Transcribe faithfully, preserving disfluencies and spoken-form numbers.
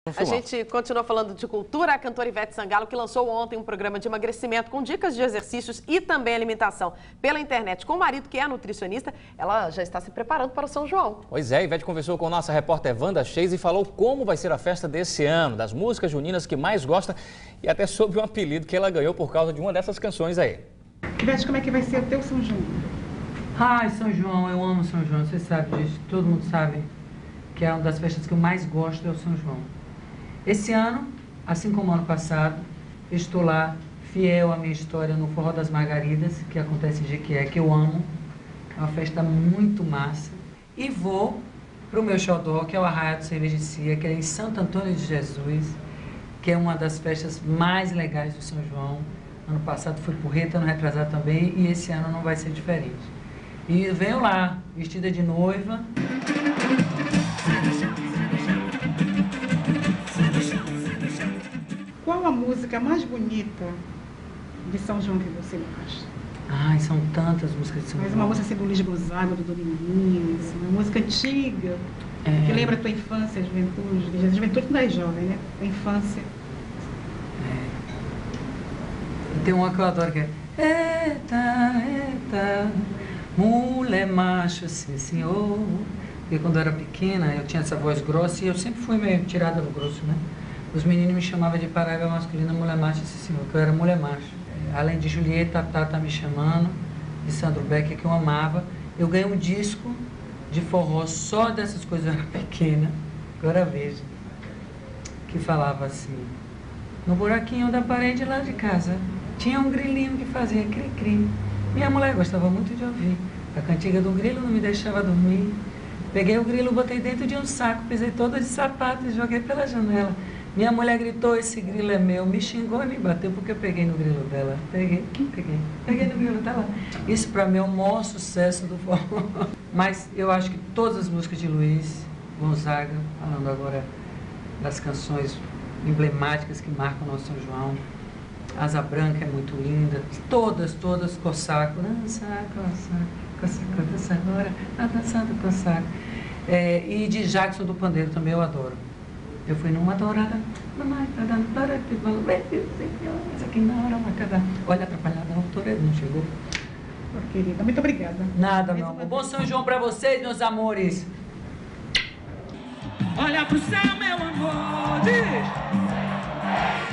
A gente continua falando de cultura. A cantora Ivete Sangalo, que lançou ontem um programa de emagrecimento com dicas de exercícios e também alimentação pela internet com o marido, que é nutricionista, ela já está se preparando para o São João. Pois é, Ivete conversou com nossa repórter Wanda Sheis e falou como vai ser a festa desse ano, das músicas juninas que mais gosta e até sobre um apelido que ela ganhou por causa de uma dessas canções aí. Ivete, como é que vai ser o teu São João? Ai, São João, eu amo São João, você sabe disso, todo mundo sabe que é uma das festas que eu mais gosto, é o São João. Esse ano, assim como ano passado, estou lá fiel à minha história no Forró das Margaridas, que acontece em Jequié, que eu amo. É uma festa muito massa. E vou para o meu xodó, que é o Arraial do Cervejicia, que é em Santo Antônio de Jesus, que é uma das festas mais legais do São João. Ano passado fui porreta, ano retrasado também, e esse ano não vai ser diferente. E venho lá, vestida de noiva. Qual a música mais bonita de São João que você gosta? Ai, são tantas músicas de São Mas João. uma música assim do Luiz Gonzaga, do Dominguinhos, uma música antiga, É. que lembra a tua infância, a juventude. A juventude não é jovem, né? A infância. E tem uma que eu adoro que é Eita, eita, mulher macho, sim senhor. Porque quando eu era pequena, eu tinha essa voz grossa e eu sempre fui meio tirada no grosso, né? Os meninos me chamavam de Paraíba masculina, mulher macho, sim senhor, que eu era mulher macho. Além de Julieta, a Tata Me Chamando, de Sandro Becker, que eu amava, eu ganhei um disco de forró só dessas coisas, eu era pequena, agora veja, que falava assim: no buraquinho da parede lá de casa, tinha um grilinho que fazia cri-cri. Minha mulher gostava muito de ouvir. A cantiga do grilo não me deixava dormir. Peguei o grilo, botei dentro de um saco, pisei toda de sapato e joguei pela janela. Minha mulher gritou: esse grilo é meu. Me xingou e me bateu porque eu peguei no grilo dela. Peguei, peguei, peguei no grilo dela. Isso para mim é o maior sucesso do forró. Mas eu acho que todas as músicas de Luiz Gonzaga, falando agora das canções emblemáticas que marcam o nosso São João, Asa Branca é muito linda, todas, todas, Cossaco, dança, Cossaco, Cossaco, dança agora, a dança do Cossaco. É, e de Jackson do Pandeiro também eu adoro. Eu fui numa dourada, mas aqui na hora uma cada. Olha, atrapalhada, a autora não chegou. Oh, querida, muito obrigada. Nada, meu amor. Bom São João pra vocês, meus amores. Olha pro céu, meu amor, diz.